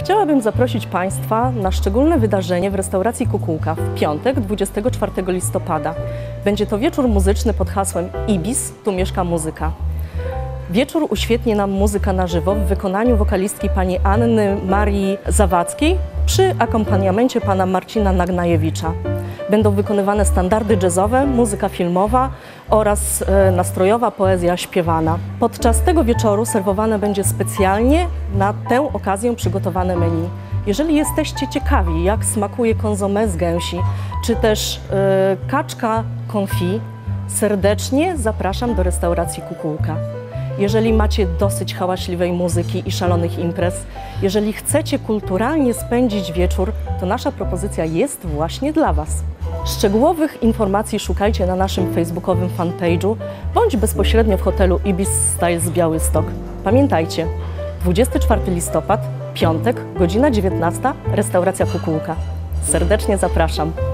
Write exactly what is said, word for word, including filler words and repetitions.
Chciałabym zaprosić Państwa na szczególne wydarzenie w restauracji Kukułka w piątek, dwudziestego czwartego listopada. Będzie to wieczór muzyczny pod hasłem Ibis, tu mieszka muzyka. Wieczór uświetni nam muzyka na żywo w wykonaniu wokalistki pani Anny Marii Zawadzkiej przy akompaniamencie pana Marcina Nagnajewicza. Będą wykonywane standardy jazzowe, muzyka filmowa oraz e, nastrojowa poezja śpiewana. Podczas tego wieczoru serwowane będzie specjalnie na tę okazję przygotowane menu. Jeżeli jesteście ciekawi, jak smakuje consomé z gęsi, czy też e, kaczka confit, serdecznie zapraszam do restauracji Kukułka. Jeżeli macie dosyć hałaśliwej muzyki i szalonych imprez, jeżeli chcecie kulturalnie spędzić wieczór, to nasza propozycja jest właśnie dla Was. Szczegółowych informacji szukajcie na naszym facebookowym fanpage'u bądź bezpośrednio w hotelu Ibis Styles Białystok. Pamiętajcie, dwudziesty czwarty listopad, piątek, godzina dziewiętnasta, restauracja Kukułka. Serdecznie zapraszam.